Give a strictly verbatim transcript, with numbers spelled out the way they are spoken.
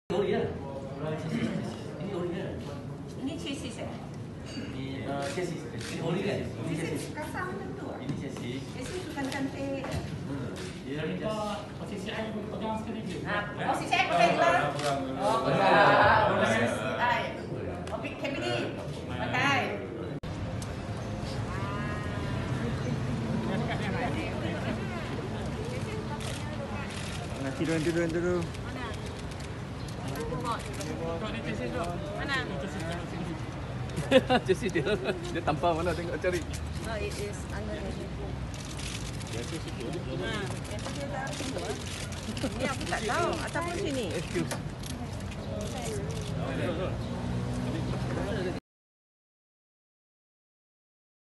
Ori ya. Ini ori ya. Ini chassis eh? Ini uh, chassis. Ini ori kan? Ini chassis. Kasar tentu. Ini chassis. Chassis bukan cantik. Hmm. Dia Minta posisi air pegang sedikit. Ah, posisi saya pakai dulu. Oh, betul. Posisi air. Oh, K P D. Pakai. Tidur, tidur, tidur. Mana? chassis dia. Dia tampar mana tengok cari. No, it is under the. Biasa situ. Ha, yang tu dia dalam situ. Ni aku tak tahu ataupun sini. Excuse.